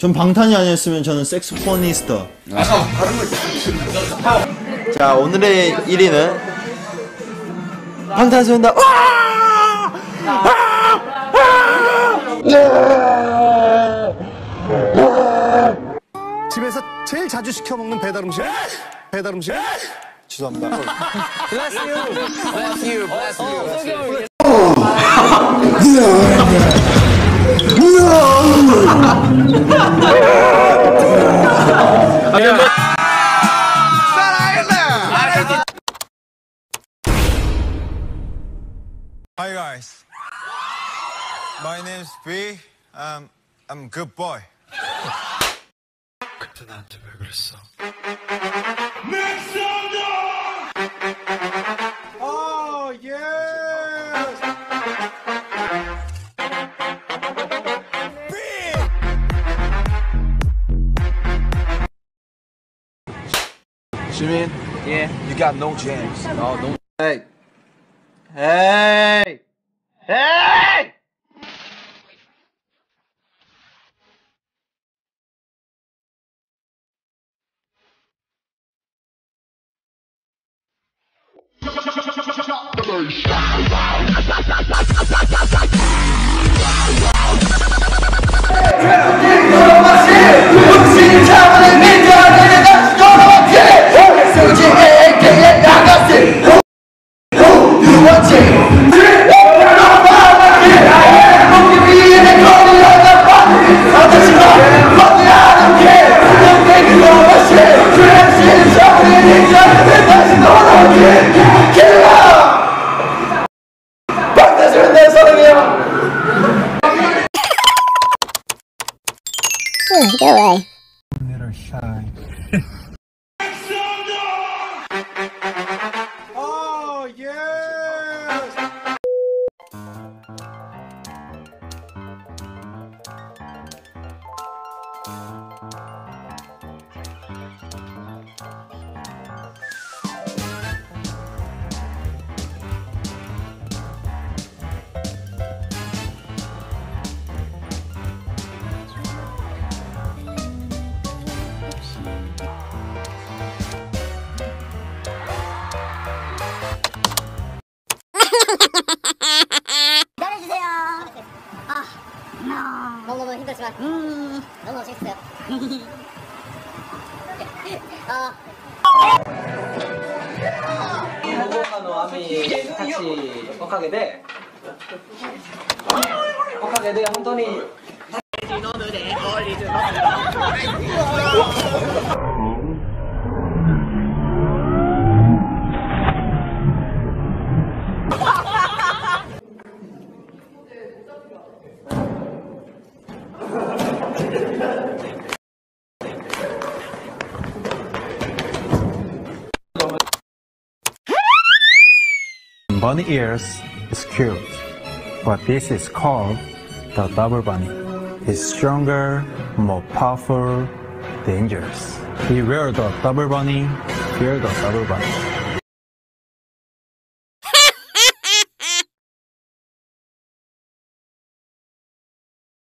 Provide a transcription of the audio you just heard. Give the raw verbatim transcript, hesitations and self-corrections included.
전 방탄이 아니었으면 저는 색소포니스트. 아, 다른 거. 자, 오늘의 일 위는 방탄소년단. 집에서 제일 자주 시켜 먹는 배달 음식? 배달 음식? 죄송합니다. Bless you. Bless you. Bless you. Hi guys, my name is B. Um, I'm good boy. 그때 나한테 왜 그랬어? Oh yes. Jimin, Yeah. you got no chance. Oh, no. Hey. Hey. Hey. Go away. Little shy. Oh yes. 기다려주세요. 아, 너무너무 힘들지만, 음, 너무너무 재밌어요. 아. 福岡の網タクシーおかげでおかげで本当に Bunny ears is cute, but this is called the double bunny. It's stronger, more powerful, dangerous. Beware the double bunny, fear the double bunny.